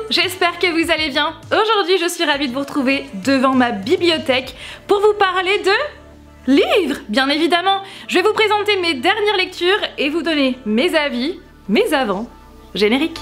j'espère que vous allez bien. Aujourd'hui je suis ravie de vous retrouver devant ma bibliothèque pour vous parler de livres, bien évidemment. Je vais vous présenter mes dernières lectures et vous donner mes avis, mais avant, générique.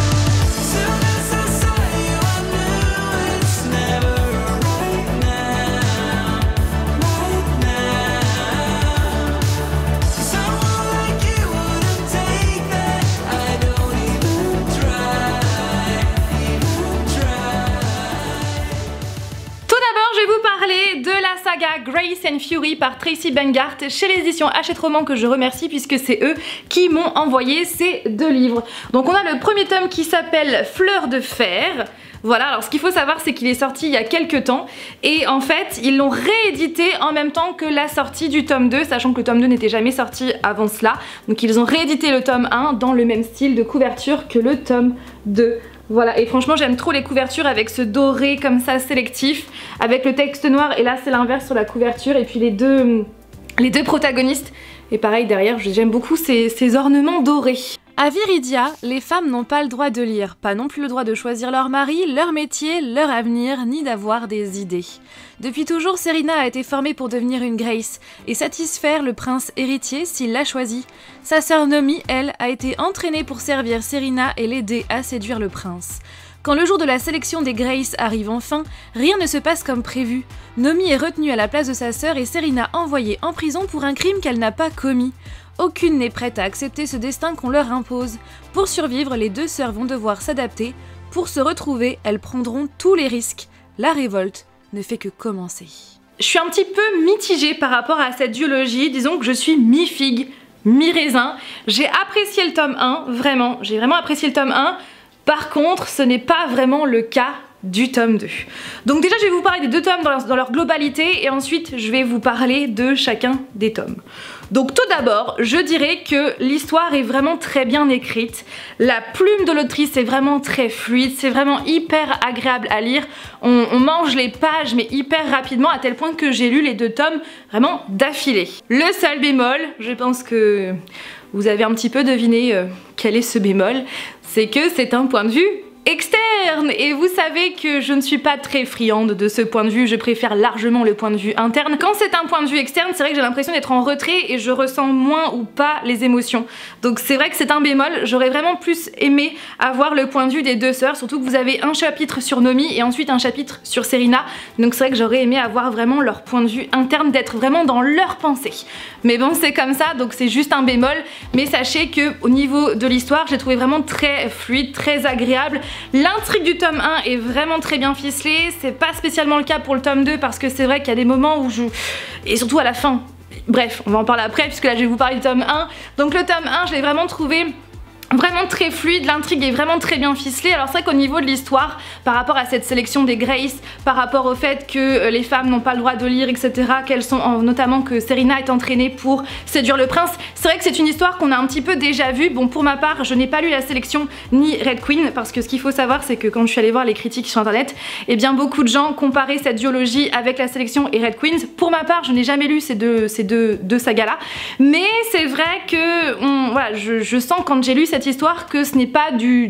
De la saga Grace and Fury par Tracy Bengart chez les éditions Hachette Roman, que je remercie puisque c'est eux qui m'ont envoyé ces deux livres. Donc on a le premier tome qui s'appelle Fleur de fer. Voilà, alors ce qu'il faut savoir c'est qu'il est sorti il y a quelques temps et en fait ils l'ont réédité en même temps que la sortie du tome 2, sachant que le tome 2 n'était jamais sorti avant cela. Donc ils ont réédité le tome 1 dans le même style de couverture que le tome 2. Voilà, et franchement j'aime trop les couvertures avec ce doré comme ça sélectif, avec le texte noir, et là c'est l'inverse sur la couverture, et puis les deux protagonistes, et pareil derrière j'aime beaucoup ces ornements dorés. À Viridia, les femmes n'ont pas le droit de lire, pas non plus le droit de choisir leur mari, leur métier, leur avenir, ni d'avoir des idées. Depuis toujours, Serena a été formée pour devenir une Grace et satisfaire le prince héritier s'il l'a choisi. Sa sœur Nomi, elle, a été entraînée pour servir Serena et l'aider à séduire le prince. Quand le jour de la sélection des Grace arrive enfin, rien ne se passe comme prévu. Nomi est retenue à la place de sa sœur et Serena envoyée en prison pour un crime qu'elle n'a pas commis. Aucune n'est prête à accepter ce destin qu'on leur impose. Pour survivre, les deux sœurs vont devoir s'adapter. Pour se retrouver, elles prendront tous les risques. La révolte ne fait que commencer. Je suis un petit peu mitigée par rapport à cette duologie. Disons que je suis mi-figue, mi-raisin. J'ai apprécié le tome 1, vraiment. J'ai vraiment apprécié le tome 1. Par contre, ce n'est pas vraiment le cas du tome 2. Donc déjà, je vais vous parler des deux tomes dans leur globalité et ensuite, je vais vous parler de chacun des tomes. Donc tout d'abord, je dirais que l'histoire est vraiment très bien écrite. La plume de l'autrice est vraiment très fluide, c'est vraiment hyper agréable à lire. On mange les pages mais hyper rapidement, à tel point que j'ai lu les deux tomes vraiment d'affilée. Le seul bémol, je pense que vous avez un petit peu deviné quel est ce bémol, c'est que c'est un point de vue externe, et vous savez que je ne suis pas très friande de ce point de vue, je préfère largement le point de vue interne. Quand c'est un point de vue externe, c'est vrai que j'ai l'impression d'être en retrait et je ressens moins ou pas les émotions. Donc c'est vrai que c'est un bémol, j'aurais vraiment plus aimé avoir le point de vue des deux sœurs, surtout que vous avez un chapitre sur Nomi et ensuite un chapitre sur Serena, donc c'est vrai que j'aurais aimé avoir vraiment leur point de vue interne, d'être vraiment dans leur pensée. Mais bon, c'est comme ça, donc c'est juste un bémol, mais sachez que au niveau de l'histoire, j'ai trouvé vraiment très fluide, très agréable. L'intrigue du tome 1 est vraiment très bien ficelée, c'est pas spécialement le cas pour le tome 2 parce que c'est vrai qu'il y a des moments où et surtout à la fin, bref, on va en parler après puisque là je vais vous parler du tome 1. Donc le tome 1, je l'ai vraiment trouvé vraiment très fluide, l'intrigue est vraiment très bien ficelée. Alors c'est vrai qu'au niveau de l'histoire, par rapport à cette sélection des Grace, par rapport au fait que les femmes n'ont pas le droit de lire, etc., qu'elles sont, notamment que Serena est entraînée pour séduire le prince, c'est vrai que c'est une histoire qu'on a un petit peu déjà vue. Bon, pour ma part, je n'ai pas lu la sélection ni Red Queen, parce que ce qu'il faut savoir, c'est que quand je suis allée voir les critiques sur internet, eh bien beaucoup de gens comparaient cette duologie avec la sélection et Red Queens. Pour ma part, je n'ai jamais lu ces deux sagas-là, mais c'est vrai que voilà, je sens quand j'ai lu cette histoire que ce n'est pas du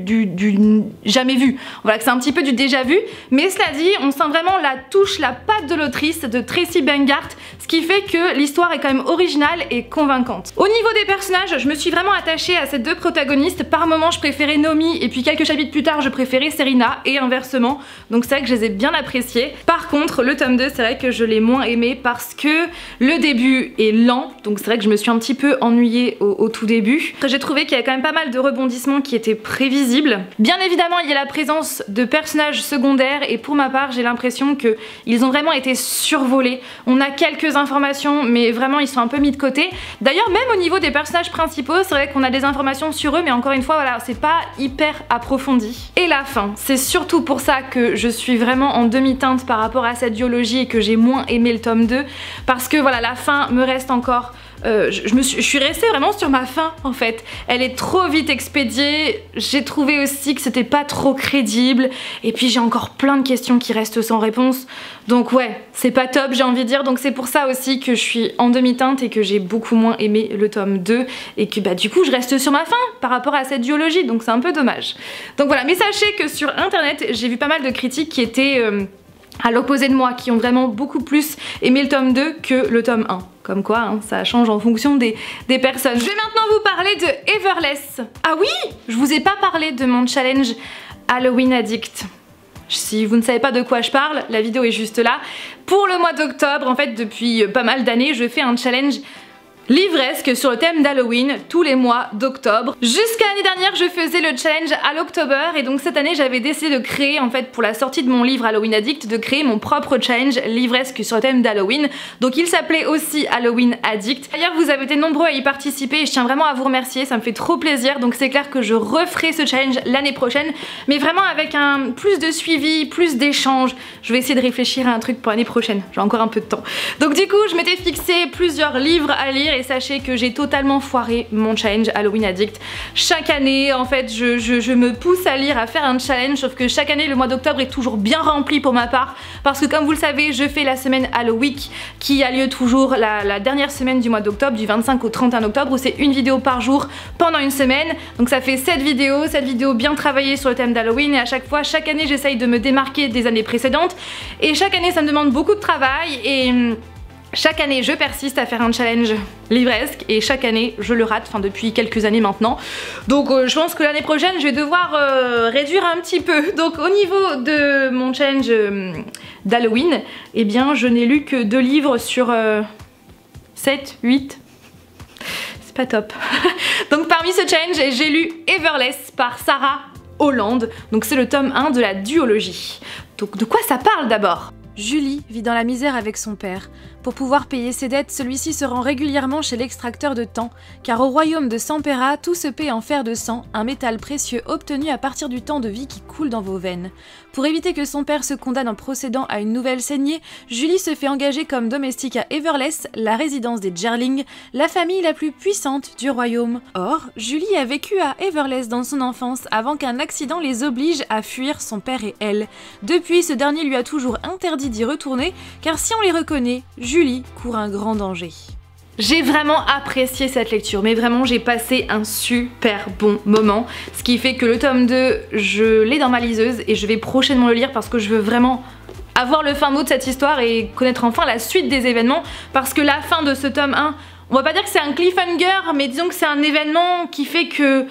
jamais vu, voilà, que c'est un petit peu du déjà vu, mais cela dit, on sent vraiment la touche, la patte de l'autrice, de Tracy Bengart, ce qui fait que l'histoire est quand même originale et convaincante. Au niveau des personnages, je me suis vraiment attachée à ces deux protagonistes. Par moments je préférais Nomi et puis quelques chapitres plus tard je préférais Serena et inversement, donc c'est vrai que je les ai bien appréciés. Par contre le tome 2, c'est vrai que je l'ai moins aimé parce que le début est lent, donc c'est vrai que je me suis un petit peu ennuyée au tout début. J'ai trouvé qu'il y avait quand même pas mal de rebondissements qui étaient prévisibles. Bien évidemment il y a la présence de personnages secondaires et pour ma part j'ai l'impression qu'ils ont vraiment été survolés. On a quelques informations mais vraiment ils sont un peu mis de côté. D'ailleurs même au niveau des personnages principaux, c'est vrai qu'on a des informations sur eux mais encore une fois voilà, c'est pas hyper approfondi. Et la fin, c'est surtout pour ça que je suis vraiment en demi-teinte par rapport à cette duologie et que j'ai moins aimé le tome 2, parce que voilà, la fin me reste encore je suis restée vraiment sur ma faim en fait. Elle est trop vite expédiée, j'ai trouvé aussi que c'était pas trop crédible et puis j'ai encore plein de questions qui restent sans réponse. Donc ouais, c'est pas top j'ai envie de dire, donc c'est pour ça aussi que je suis en demi-teinte et que j'ai beaucoup moins aimé le tome 2 et que bah du coup je reste sur ma faim par rapport à cette duologie, donc c'est un peu dommage. Donc voilà, mais sachez que sur internet j'ai vu pas mal de critiques qui étaient à l'opposé de moi, qui ont vraiment beaucoup plus aimé le tome 2 que le tome 1. Comme quoi, hein, ça change en fonction des personnes. Je vais maintenant vous parler de Everless. Ah oui, je vous ai pas parlé de mon challenge Halloween Addict. Si vous ne savez pas de quoi je parle, la vidéo est juste là. Pour le mois d'octobre, en fait, depuis pas mal d'années, je fais un challenge livresque sur le thème d'Halloween tous les mois d'octobre. Jusqu'à l'année dernière je faisais le challenge à l'October et donc cette année j'avais décidé de créer en fait pour la sortie de mon livre Halloween Addict de créer mon propre challenge livresque sur le thème d'Halloween. Donc il s'appelait aussi Halloween Addict. D'ailleurs vous avez été nombreux à y participer et je tiens vraiment à vous remercier, ça me fait trop plaisir. Donc c'est clair que je referai ce challenge l'année prochaine mais vraiment avec un plus de suivi, plus d'échanges. Je vais essayer de réfléchir à un truc pour l'année prochaine, j'ai encore un peu de temps. Donc du coup je m'étais fixé plusieurs livres à lire et sachez que j'ai totalement foiré mon challenge Halloween Addict. Chaque année en fait je me pousse à lire, à faire un challenge, sauf que chaque année le mois d'octobre est toujours bien rempli pour ma part parce que comme vous le savez je fais la semaine Halloween qui a lieu toujours la dernière semaine du mois d'octobre, du 25 au 31 octobre où c'est une vidéo par jour pendant une semaine. Donc ça fait 7 vidéos bien travaillées sur le thème d'Halloween et à chaque fois, chaque année j'essaye de me démarquer des années précédentes et chaque année ça me demande beaucoup de travail et chaque année je persiste à faire un challenge livresque et chaque année je le rate, enfin depuis quelques années maintenant. Donc je pense que l'année prochaine je vais devoir réduire un petit peu. Donc au niveau de mon challenge d'Halloween, eh bien je n'ai lu que 2 livres sur 7, 8. C'est pas top. Donc parmi ce challenge j'ai lu Everless par Sarah Holland. Donc c'est le tome 1 de la duologie. Donc de quoi ça parle d'abord ? Julie vit dans la misère avec son père. Pour pouvoir payer ses dettes, celui-ci se rend régulièrement chez l'extracteur de temps, car au royaume de Sampera, tout se paie en fer de sang, un métal précieux obtenu à partir du temps de vie qui coule dans vos veines. Pour éviter que son père se condamne en procédant à une nouvelle saignée, Julie se fait engager comme domestique à Everless, la résidence des Gerling, la famille la plus puissante du royaume. Or, Julie a vécu à Everless dans son enfance avant qu'un accident les oblige à fuir son père et elle. Depuis, ce dernier lui a toujours interdit d'y retourner, car si on les reconnaît, Julie court un grand danger. J'ai vraiment apprécié cette lecture, mais vraiment j'ai passé un super bon moment, ce qui fait que le tome 2, je l'ai dans ma liseuse et je vais prochainement le lire parce que je veux vraiment avoir le fin mot de cette histoire et connaître enfin la suite des événements, parce que la fin de ce tome 1, on va pas dire que c'est un cliffhanger, mais disons que c'est un événement qui fait que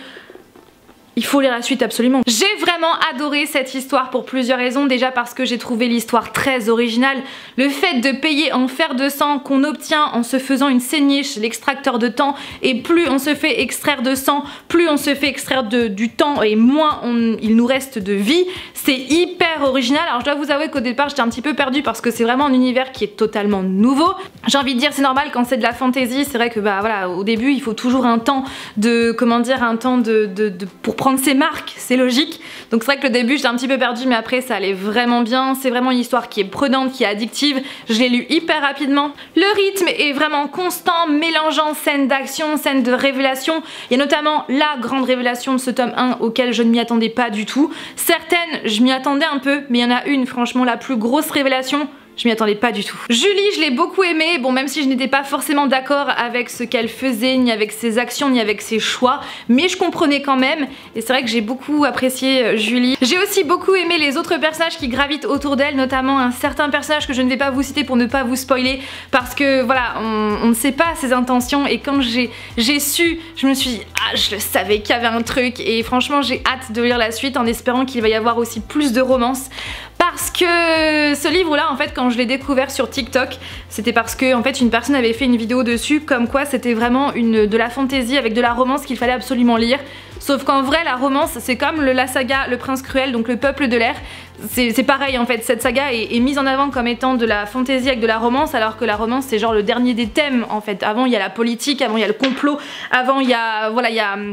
il faut lire la suite absolument. J'ai vraiment adoré cette histoire pour plusieurs raisons. Déjà parce que j'ai trouvé l'histoire très originale. Le fait de payer en fer de sang qu'on obtient en se faisant une saignée chez l'extracteur de temps, et plus on se fait extraire de sang, plus on se fait extraire du temps et moins il nous reste de vie. C'est hyper original. Alors je dois vous avouer qu'au départ j'étais un petit peu perdue parce que c'est vraiment un univers qui est totalement nouveau. J'ai envie de dire c'est normal quand c'est de la fantasy, c'est vrai que bah voilà, au début il faut toujours un temps de, comment dire, un temps pour prendre ses marques, c'est logique. Donc c'est vrai que le début j'étais un petit peu perdue mais après ça allait vraiment bien. C'est vraiment une histoire qui est prenante, qui est addictive. Je l'ai lu hyper rapidement. Le rythme est vraiment constant, mélangeant scènes d'action, scènes de révélation. Il y a notamment la grande révélation de ce tome 1 auquel je ne m'y attendais pas du tout. Certaines je m'y attendais un peu, mais il y en a une, franchement la plus grosse révélation, je m'y attendais pas du tout. Julie, je l'ai beaucoup aimée, bon même si je n'étais pas forcément d'accord avec ce qu'elle faisait, ni avec ses actions, ni avec ses choix, mais je comprenais quand même, et c'est vrai que j'ai beaucoup apprécié Julie. J'ai aussi beaucoup aimé les autres personnages qui gravitent autour d'elle, notamment un certain personnage que je ne vais pas vous citer pour ne pas vous spoiler, parce que voilà, on ne sait pas ses intentions, et quand j'ai su, je me suis dit, ah je le savais qu'il y avait un truc, et franchement j'ai hâte de lire la suite en espérant qu'il va y avoir aussi plus de romance. Parce que ce livre là en fait quand je l'ai découvert sur TikTok, c'était parce que en fait une personne avait fait une vidéo dessus comme quoi c'était vraiment de la fantaisie avec de la romance qu'il fallait absolument lire. Sauf qu'en vrai la romance c'est comme la saga Le Prince Cruel, donc le peuple de l'air. C'est pareil en fait, cette saga est mise en avant comme étant de la fantaisie avec de la romance, alors que la romance c'est genre le dernier des thèmes en fait. Avant il y a la politique, avant il y a le complot, avant il y a voilà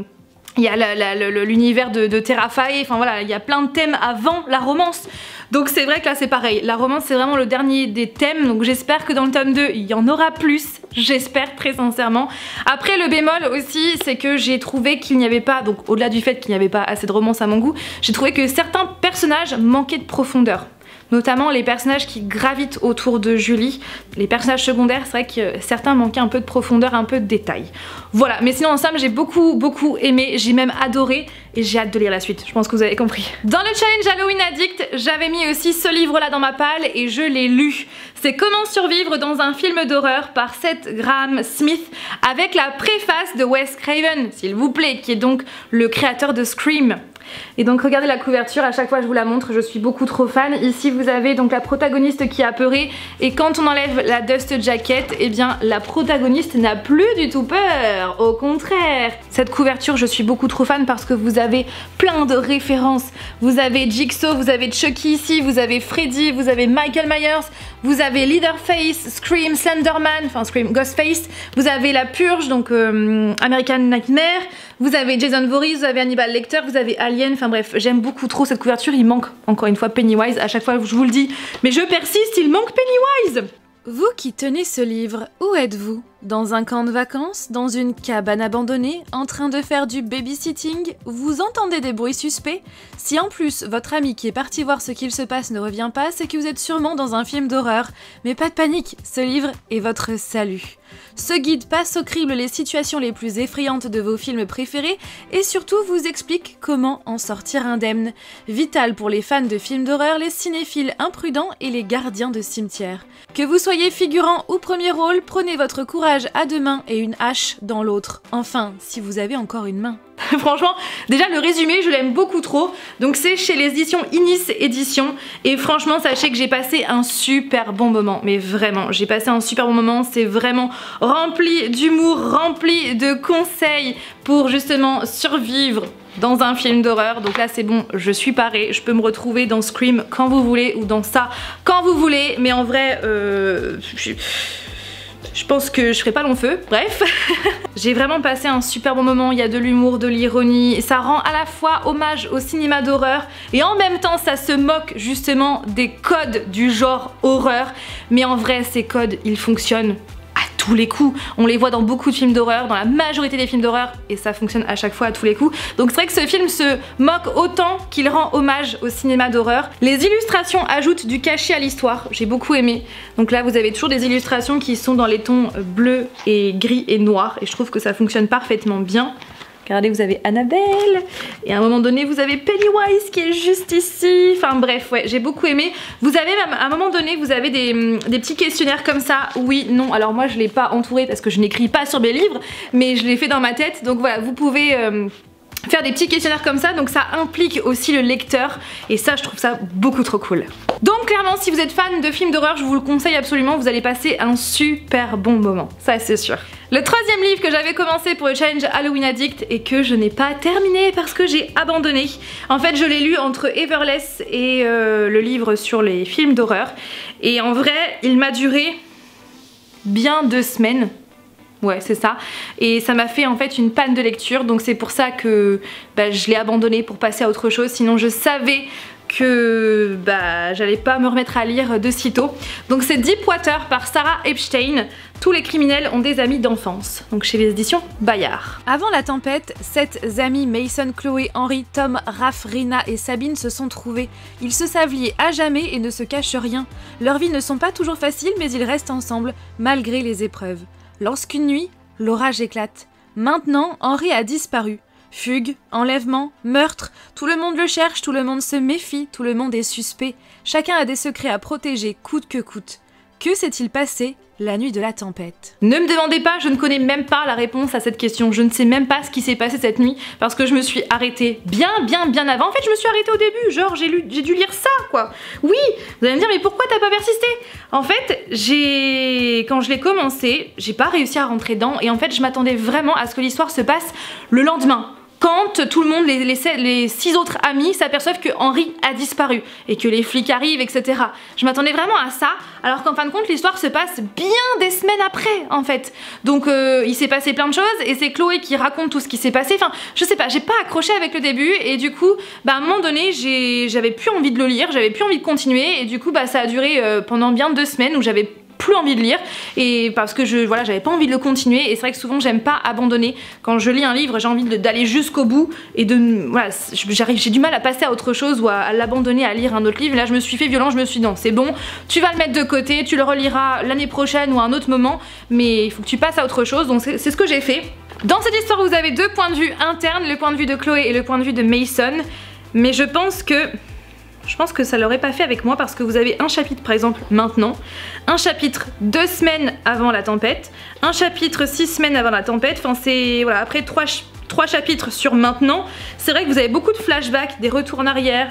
il y a l'univers de Terrafae, enfin voilà, il y a plein de thèmes avant la romance. Donc c'est vrai que là c'est pareil, la romance c'est vraiment le dernier des thèmes, donc j'espère que dans le tome 2 il y en aura plus, j'espère très sincèrement. Après le bémol aussi c'est que j'ai trouvé qu'il n'y avait pas, donc au-delà du fait qu'il n'y avait pas assez de romance à mon goût, j'ai trouvé que certains personnages manquaient de profondeur. Notamment les personnages qui gravitent autour de Julie. Les personnages secondaires, c'est vrai que certains manquaient un peu de profondeur, un peu de détail. Voilà, mais sinon en somme j'ai beaucoup aimé, j'ai même adoré et j'ai hâte de lire la suite, je pense que vous avez compris. Dans le challenge Halloween Addict, j'avais mis aussi ce livre là dans ma palle et je l'ai lu. C'est Comment survivre dans un film d'horreur par Seth Graham Smith avec la préface de Wes Craven, s'il vous plaît, qui est donc le créateur de Scream. Et donc regardez la couverture, à chaque fois je vous la montre, je suis beaucoup trop fan. Ici vous avez donc la protagoniste qui est apeurée et quand on enlève la dust jacket, eh bien la protagoniste n'a plus du tout peur, au contraire. Cette couverture je suis beaucoup trop fan parce que vous avez plein de références. Vous avez Jigsaw, vous avez Chucky ici, vous avez Freddy, vous avez Michael Myers, vous avez Leatherface, Scream, Slenderman, enfin Scream, Ghostface, vous avez La Purge, donc American Nightmare, vous avez Jason Voorhees, vous avez Hannibal Lecter, vous avez Alien, enfin bref, j'aime beaucoup trop cette couverture, il manque encore une fois Pennywise, à chaque fois je vous le dis, mais je persiste, il manque Pennywise. Vous qui tenez ce livre, où êtes-vous? Dans un camp de vacances? Dans une cabane abandonnée? En train de faire du babysitting? Vous entendez des bruits suspects? Si en plus votre ami qui est parti voir ce qu'il se passe ne revient pas, c'est que vous êtes sûrement dans un film d'horreur. Mais pas de panique, ce livre est votre salut. Ce guide passe au crible les situations les plus effrayantes de vos films préférés et surtout vous explique comment en sortir indemne. Vital pour les fans de films d'horreur, les cinéphiles imprudents et les gardiens de cimetières. Que vous soyez figurant ou premier rôle, prenez votre courage à deux mains et une hache dans l'autre. Enfin, si vous avez encore une main. Franchement, déjà le résumé, je l'aime beaucoup trop. Donc c'est chez les éditions Inis Éditions. Et franchement, sachez que j'ai passé un super bon moment. Mais vraiment, j'ai passé un super bon moment. C'est vraiment rempli d'humour, rempli de conseils pour justement survivre dans un film d'horreur. Donc là c'est bon, je suis parée, je peux me retrouver dans Scream quand vous voulez ou dans ça quand vous voulez. Mais en vrai, je pense que je ferai pas long feu, bref. J'ai vraiment passé un super bon moment, il y a de l'humour, de l'ironie, ça rend à la fois hommage au cinéma d'horreur et en même temps ça se moque justement des codes du genre horreur. Mais en vrai ces codes ils fonctionnent à tous les coups, on les voit dans beaucoup de films d'horreur, dans la majorité des films d'horreur et ça fonctionne à chaque fois à tous les coups. Donc c'est vrai que ce film se moque autant qu'il rend hommage au cinéma d'horreur. Les illustrations ajoutent du cachet à l'histoire, j'ai beaucoup aimé. Donc là vous avez toujours des illustrations qui sont dans les tons bleu et gris et noir et je trouve que ça fonctionne parfaitement bien. Regardez, vous avez Annabelle et à un moment donné vous avez Pennywise qui est juste ici. Enfin bref, ouais, j'ai beaucoup aimé. Vous avez même à un moment donné vous avez des petits questionnaires comme ça, oui, non. Alors moi je l'ai pas entouré parce que je n'écris pas sur mes livres, mais je l'ai fait dans ma tête. Donc voilà, vous pouvez faire des petits questionnaires comme ça, donc ça implique aussi le lecteur et ça je trouve ça beaucoup trop cool. Donc clairement si vous êtes fan de films d'horreur je vous le conseille absolument, vous allez passer un super bon moment, ça c'est sûr. Le troisième livre que j'avais commencé pour le challenge Halloween Addict et que je n'ai pas terminé parce que j'ai abandonné. En fait je l'ai lu entre Everless et le livre sur les films d'horreur et en vrai il m'a duré bien 2 semaines. Ouais c'est ça, et ça m'a fait en fait une panne de lecture, donc c'est pour ça que je l'ai abandonné pour passer à autre chose, sinon je savais que j'allais pas me remettre à lire de sitôt. Donc c'est Deepwater par Sarah Epstein. Tous les criminels ont des amis d'enfance, donc chez les éditions Bayard. Avant la tempête, 7 amis Mason, Chloé, Henry, Tom, Raph, Rina et Sabine se sont trouvés. Ils se savent liés à jamais et ne se cachent rien. Leurs vies ne sont pas toujours faciles mais ils restent ensemble malgré les épreuves. Lorsqu'une nuit, l'orage éclate. Maintenant, Henry a disparu. Fugue, enlèvement, meurtre, tout le monde le cherche, tout le monde se méfie, tout le monde est suspect. Chacun a des secrets à protéger coûte que coûte. Que s'est-il passé la nuit de la tempête? Ne me demandez pas, je ne connais même pas la réponse à cette question. Je ne sais même pas ce qui s'est passé cette nuit parce que je me suis arrêtée bien avant. En fait, je me suis arrêtée au début, genre j'ai dû lire ça quoi. Oui, vous allez me dire mais pourquoi t'as pas persisté? En fait, quand je l'ai commencé, j'ai pas réussi à rentrer dedans et en fait, je m'attendais vraiment à ce que l'histoire se passe le lendemain. quand tout le monde, les 6 autres amis s'aperçoivent que Henry a disparu et que les flics arrivent, etc. Je m'attendais vraiment à ça, alors qu'en fin de compte l'histoire se passe bien des semaines après en fait. Donc il s'est passé plein de choses et c'est Chloé qui raconte tout ce qui s'est passé. Enfin je sais pas, j'ai pas accroché avec le début et du coup bah, à un moment donné j'avais plus envie de le lire, j'avais plus envie de continuer et du coup bah, ça a duré pendant bien 2 semaines où j'avais plus envie de lire et parce que voilà, j'avais pas envie de le continuer et c'est vrai que souvent j'aime pas abandonner. Quand je lis un livre j'ai envie d'aller jusqu'au bout et voilà, j'ai du mal à passer à autre chose ou à l'abandonner à lire un autre livre. Là je me suis fait violence, je me suis dit non c'est bon, tu vas le mettre de côté, tu le reliras l'année prochaine ou à un autre moment mais il faut que tu passes à autre chose, donc c'est ce que j'ai fait. Dans cette histoire vous avez 2 points de vue internes, le point de vue de Chloé et le point de vue de Mason, mais je pense que ça l'aurait pas fait avec moi parce que vous avez un chapitre par exemple maintenant, un chapitre 2 semaines avant la tempête, un chapitre 6 semaines avant la tempête, enfin c'est voilà, après 3 chapitres sur maintenant, c'est vrai que vous avez beaucoup de flashbacks, des retours en arrière,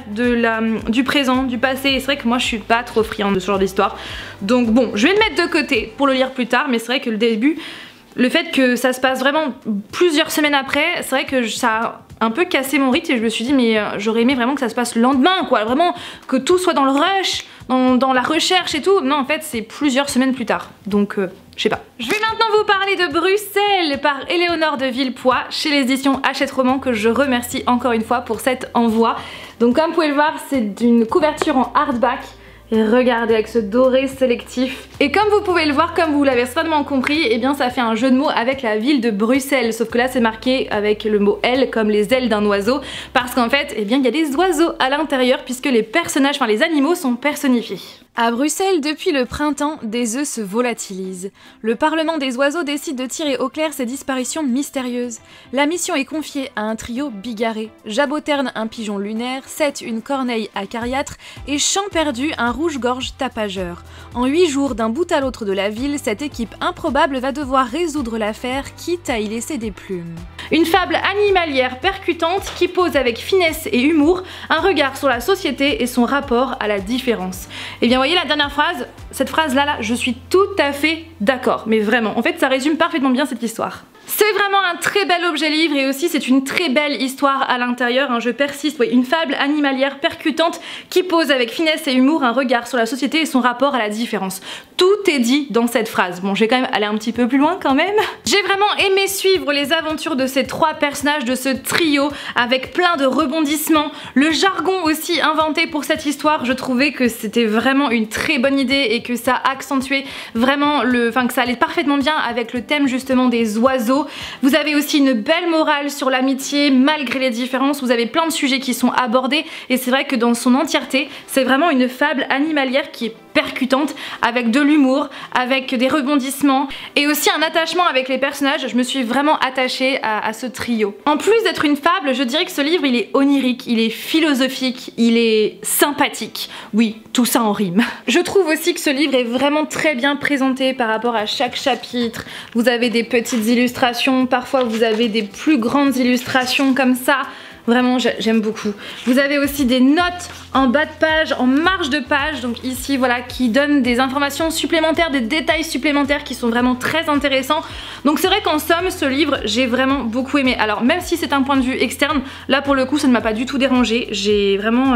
du présent, du passé, et c'est vrai que moi je suis pas trop friande de ce genre d'histoire. Donc bon, je vais le mettre de côté pour le lire plus tard, mais c'est vrai que le début, le fait que ça se passe vraiment plusieurs semaines après, c'est vrai que ça a un peu cassé mon rythme et je me suis dit mais j'aurais aimé vraiment que ça se passe le lendemain quoi, vraiment que tout soit dans le rush, dans la recherche et tout. Non en fait c'est plusieurs semaines plus tard, donc je sais pas. Je vais maintenant vous parler de Bruxelles par Éléonore de Villepoix chez les éditions Hachette Roman que je remercie encore une fois pour cet envoi. Donc comme vous pouvez le voir c'est d'une couverture en hardback. Et regardez avec ce doré sélectif. Et comme vous pouvez le voir, comme vous l'avez certainement compris, eh bien ça fait un jeu de mots avec la ville de Bruxelles. Sauf que là c'est marqué avec le mot aile comme les ailes d'un oiseau. Parce qu'en fait, eh bien il y a des oiseaux à l'intérieur puisque les personnages, enfin les animaux sont personnifiés. À Bruxelles, depuis le printemps, des œufs se volatilisent. Le Parlement des oiseaux décide de tirer au clair ces disparitions mystérieuses. La mission est confiée à un trio bigarré. Jaboterne, un pigeon lunaire, Seth, une corneille acariâtre et Champ perdu, un rouge-gorge tapageur. En 8 jours, d'un bout à l'autre de la ville, cette équipe improbable va devoir résoudre l'affaire, quitte à y laisser des plumes. Une fable animalière percutante qui pose avec finesse et humour un regard sur la société et son rapport à la différence. Et bien voyez la dernière phrase, cette phrase là, je suis tout à fait d'accord, mais vraiment, en fait ça résume parfaitement bien cette histoire. C'est vraiment un très bel objet livre et aussi c'est une très belle histoire à l'intérieur, je persiste, oui, une fable animalière percutante qui pose avec finesse et humour un regard sur la société et son rapport à la différence. Tout est dit dans cette phrase. Bon, je vais quand même aller un petit peu plus loin quand même. J'ai vraiment aimé suivre les aventures de ces 3 personnages, de ce trio, avec plein de rebondissements. Le jargon aussi inventé pour cette histoire, je trouvais que c'était vraiment une très bonne idée et que ça accentuait vraiment que ça allait parfaitement bien avec le thème justement des oiseaux. Vous avez aussi une belle morale sur l'amitié malgré les différences, vous avez plein de sujets qui sont abordés et c'est vrai que dans son entièreté, c'est vraiment une fable animalière qui est percutante, avec de l'humour, avec des rebondissements et aussi un attachement avec les personnages. Je me suis vraiment attachée à ce trio. En plus d'être une fable, je dirais que ce livre il est onirique, il est philosophique, il est sympathique. Oui, tout ça en rime. Je trouve aussi que ce livre est vraiment très bien présenté par rapport à chaque chapitre. Vous avez des petites illustrations, parfois vous avez des plus grandes illustrations comme ça. Vraiment j'aime beaucoup. Vous avez aussi des notes en bas de page, en marge de page, donc ici voilà, qui donnent des informations supplémentaires, des détails supplémentaires qui sont vraiment très intéressants. Donc c'est vrai qu'en somme ce livre j'ai vraiment beaucoup aimé. Alors même si c'est un point de vue externe, là pour le coup ça ne m'a pas du tout dérangé. J'ai vraiment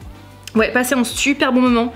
passé un super bon moment.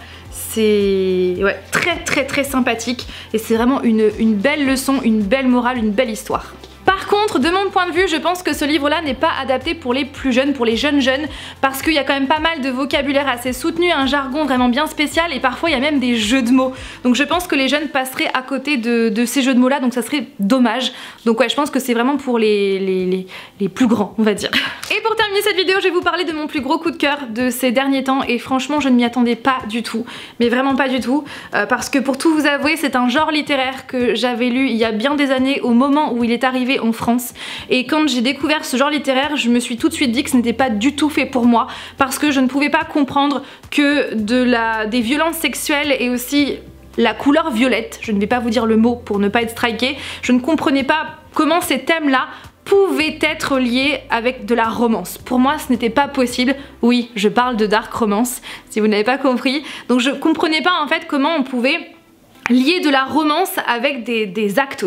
C'est très sympathique et c'est vraiment une belle leçon, une belle morale, une belle histoire. Par contre, de mon point de vue, je pense que ce livre-là n'est pas adapté pour les plus jeunes, pour les jeunes, parce qu'il y a quand même pas mal de vocabulaire assez soutenu, un jargon vraiment bien spécial et parfois il y a même des jeux de mots. Donc je pense que les jeunes passeraient à côté de ces jeux de mots-là, donc ça serait dommage. Donc ouais, je pense que c'est vraiment pour les plus grands, on va dire. Et pour terminer cette vidéo, je vais vous parler de mon plus gros coup de cœur de ces derniers temps et franchement, je ne m'y attendais pas du tout, mais vraiment pas du tout, parce que pour tout vous avouer, c'est un genre littéraire que j'avais lu il y a bien des années au moment où il est arrivé en France et quand j'ai découvert ce genre littéraire je me suis tout de suite dit que ce n'était pas du tout fait pour moi parce que je ne pouvais pas comprendre que des violences sexuelles et aussi la couleur violette, je ne vais pas vous dire le mot pour ne pas être strikée, je ne comprenais pas comment ces thèmes là pouvaient être liés avec de la romance. Pour moi ce n'était pas possible, oui je parle de dark romance si vous n'avez pas compris, donc je comprenais pas en fait comment on pouvait lier de la romance avec des actes aussi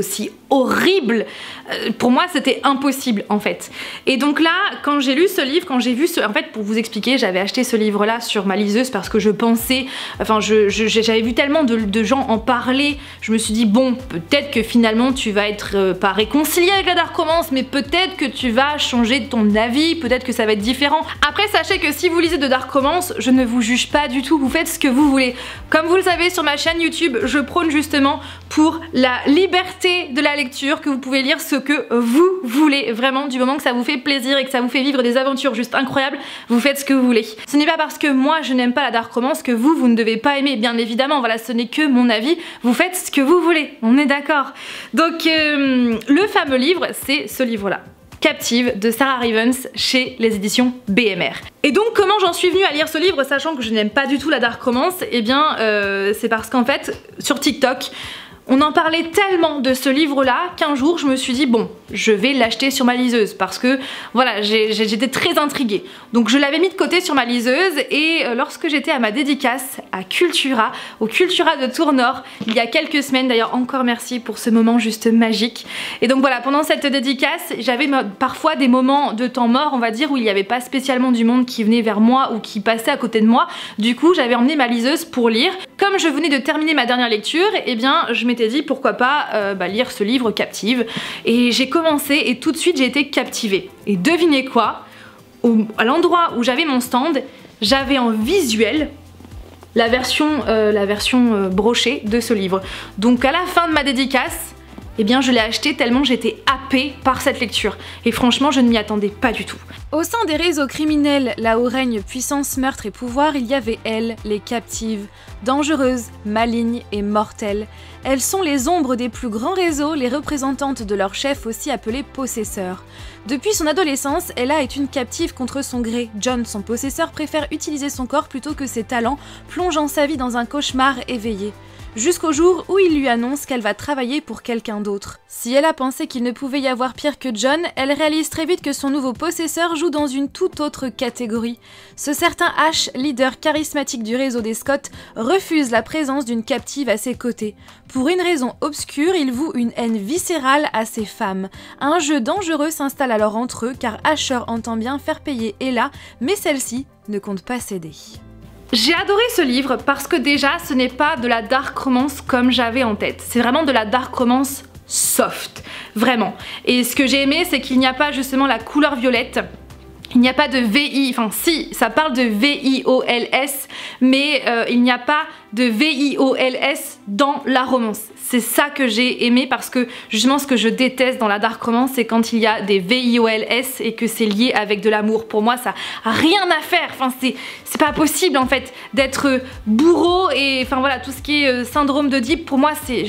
horrible. Pour moi c'était impossible en fait. Et donc là quand j'ai lu ce livre, quand j'ai vu ce... En fait pour vous expliquer, j'avais acheté ce livre là sur ma liseuse parce que je pensais, enfin j'avais vu tellement de gens en parler, je me suis dit bon peut-être que finalement tu vas être pas réconcilié avec la dark romance, mais peut-être que tu vas changer ton avis, peut-être que ça va être différent. Après sachez que si vous lisez de dark romance, je ne vous juge pas du tout, vous faites ce que vous voulez. Comme vous le savez sur ma chaîne YouTube, je prône justement pour la liberté de la lecture, que vous pouvez lire ce que vous voulez, vraiment du moment que ça vous fait plaisir et que ça vous fait vivre des aventures juste incroyables, vous faites ce que vous voulez. Ce n'est pas parce que moi je n'aime pas la dark romance que vous ne devez pas aimer, bien évidemment, voilà, ce n'est que mon avis, vous faites ce que vous voulez, on est d'accord. Donc le fameux livre, c'est ce livre là, Captive de Sarah Rivens chez les éditions BMR. Et donc comment j'en suis venue à lire ce livre sachant que je n'aime pas du tout la dark romance? Eh bien c'est parce qu'en fait sur TikTok on en parlait tellement de ce livre là qu'un jour je me suis dit bon je vais l'acheter sur ma liseuse parce que voilà j'étais très intriguée. Donc je l'avais mis de côté sur ma liseuse et lorsque j'étais à ma dédicace à Cultura, au Cultura de Tournord il y a quelques semaines, d'ailleurs encore merci pour ce moment juste magique. Et donc voilà, pendant cette dédicace j'avais parfois des moments de temps mort on va dire où il n'y avait pas spécialement du monde qui venait vers moi ou qui passait à côté de moi. Du coup j'avais emmené ma liseuse pour lire. Comme je venais de terminer ma dernière lecture, et bien je m'étais dit pourquoi pas lire ce livre Captive, et j'ai commencé et tout de suite j'ai été captivée. Et devinez quoi, à l'endroit où j'avais mon stand, j'avais en visuel la version brochée de ce livre. Donc à la fin de ma dédicace, eh bien je l'ai acheté tellement j'étais happée par cette lecture. Et franchement je ne m'y attendais pas du tout. Au sein des réseaux criminels, là où règne puissance, meurtre et pouvoir, il y avait elles, les captives, dangereuses, malignes et mortelles. Elles sont les ombres des plus grands réseaux, les représentantes de leur chef aussi appelé possesseur. Depuis son adolescence, Ella est une captive contre son gré. John, son possesseur, préfère utiliser son corps plutôt que ses talents, plongeant sa vie dans un cauchemar éveillé. Jusqu'au jour où il lui annonce qu'elle va travailler pour quelqu'un d'autre. Si elle a pensé qu'il ne pouvait y avoir pire que John, elle réalise très vite que son nouveau possesseur joue dans une toute autre catégorie. Ce certain Ash, leader charismatique du réseau des Scott, refuse la présence d'une captive à ses côtés. Pour une raison obscure, il voue une haine viscérale à ces femmes. Un jeu dangereux s'installe alors entre eux car Asher entend bien faire payer Ella, mais celle-ci ne compte pas céder. J'ai adoré ce livre parce que déjà ce n'est pas de la dark romance comme j'avais en tête, c'est vraiment de la dark romance soft, vraiment. Et ce que j'ai aimé c'est qu'il n'y a pas justement la couleur violette, il n'y a pas de VI, enfin si, ça parle de VIOLS, mais il n'y a pas de VIOLS dans la romance. C'est ça que j'ai aimé parce que justement ce que je déteste dans la dark romance c'est quand il y a des VIOLS et que c'est lié avec de l'amour. Pour moi ça a rien à faire, enfin c'est pas possible en fait d'être bourreau et enfin voilà tout ce qui est syndrome d'Oedipe pour moi c'est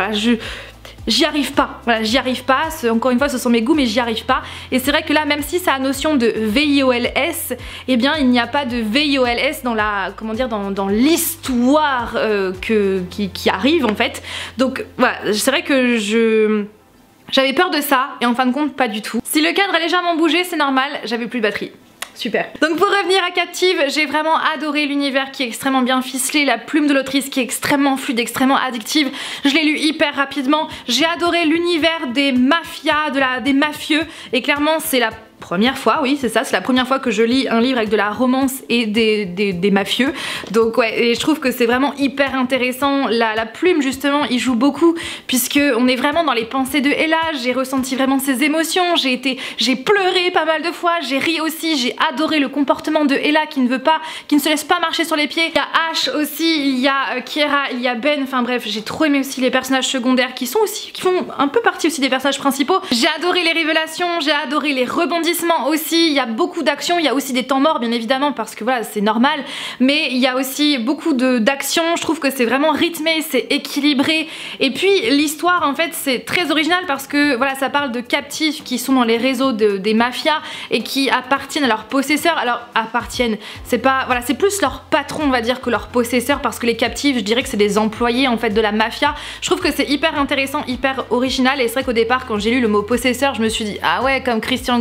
j'y arrive pas, voilà, j'y arrive pas, encore une fois ce sont mes goûts mais j'y arrive pas. Et c'est vrai que là même si ça a notion de VIOLS, eh bien il n'y a pas de VIOLS dans la, comment dire, dans l'histoire qui arrive en fait. Donc voilà, c'est vrai que j'avais peur de ça et en fin de compte pas du tout. Si le cadre a légèrement bougé c'est normal, j'avais plus de batterie. Super. Donc pour revenir à Captive, j'ai vraiment adoré l'univers qui est extrêmement bien ficelé, la plume de l'autrice qui est extrêmement fluide, extrêmement addictive. Je l'ai lu hyper rapidement. J'ai adoré l'univers des mafias, des mafieux et clairement c'est la première fois, oui c'est ça, c'est la première fois que je lis un livre avec de la romance et des mafieux. Donc ouais, et je trouve que c'est vraiment hyper intéressant. La plume justement, il joue beaucoup puisque on est vraiment dans les pensées de Ella. J'ai ressenti vraiment ses émotions, j'ai pleuré pas mal de fois, j'ai ri aussi, j'ai adoré le comportement de Ella qui ne se laisse pas marcher sur les pieds. Il y a Ash aussi, il y a Kiera, il y a Ben, enfin bref, j'ai trop aimé aussi les personnages secondaires qui font un peu partie aussi des personnages principaux. J'ai adoré les révélations, j'ai adoré les rebondissements aussi, il y a beaucoup d'action, il y a aussi des temps morts bien évidemment parce que voilà c'est normal, mais il y a aussi beaucoup d'action, je trouve que c'est vraiment rythmé, c'est équilibré et puis l'histoire en fait c'est très original parce que voilà ça parle de captifs qui sont dans les réseaux des mafias et qui appartiennent à leurs possesseurs. Alors appartiennent, c'est pas, voilà c'est plus leur patron on va dire que leurs possesseurs parce que les captifs je dirais que c'est des employés en fait de la mafia. Je trouve que c'est hyper intéressant, hyper original et c'est vrai qu'au départ quand j'ai lu le mot possesseur je me suis dit ah ouais comme Christian Grey et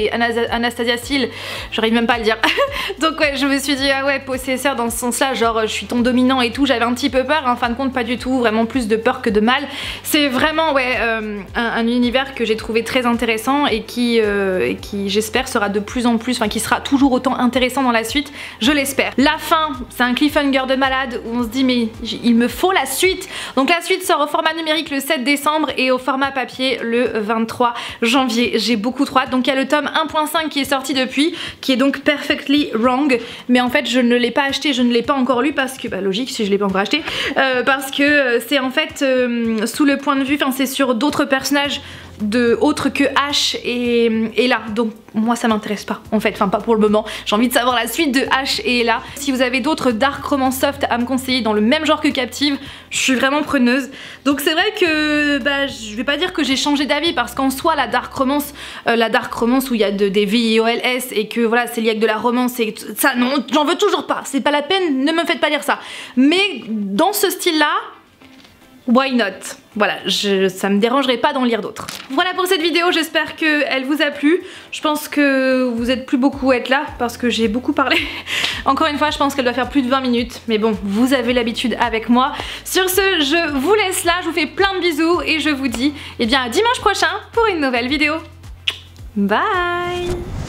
c'est Anastasia Steele, j'arrive même pas à le dire. Donc ouais, je me suis dit ah ouais, possesseur dans ce sens-là, genre je suis ton dominant et tout, j'avais un petit peu peur, en fin de compte pas du tout, vraiment plus de peur que de mal. C'est vraiment ouais un univers que j'ai trouvé très intéressant et qui j'espère sera de plus en plus, enfin qui sera toujours autant intéressant dans la suite, je l'espère. La fin, c'est un cliffhanger de malade où on se dit mais il me faut la suite. Donc la suite sort au format numérique le 7 décembre et au format papier le 23 janvier. J'ai beaucoup trop hâte. Donc il y a le tome 1.5 qui est sorti depuis, qui est donc Perfectly Wrong, mais en fait je ne l'ai pas acheté, je ne l'ai pas encore lu parce que, bah logique si je l'ai pas encore acheté, parce que c'est en fait sous le point de vue, enfin c'est sur d'autres personnages autres que Ash et Ella, donc moi ça m'intéresse pas en fait, enfin pas pour le moment, j'ai envie de savoir la suite de Ash et Ella. Si vous avez d'autres dark romance soft à me conseiller dans le même genre que Captive, je suis vraiment preneuse. Donc c'est vrai que bah, je vais pas dire que j'ai changé d'avis parce qu'en soi la dark romance où il y a des VIOLS et que voilà c'est lié avec de la romance et ça non, j'en veux toujours pas, c'est pas la peine, ne me faites pas dire ça. Mais dans ce style là, why not? Voilà, ça me dérangerait pas d'en lire d'autres. Voilà pour cette vidéo, j'espère qu'elle vous a plu. Je pense que vous êtes plus beaucoup à être là parce que j'ai beaucoup parlé. Encore une fois, je pense qu'elle doit faire plus de 20 minutes. Mais bon, vous avez l'habitude avec moi. Sur ce, je vous laisse là, je vous fais plein de bisous et je vous dis à dimanche prochain pour une nouvelle vidéo. Bye!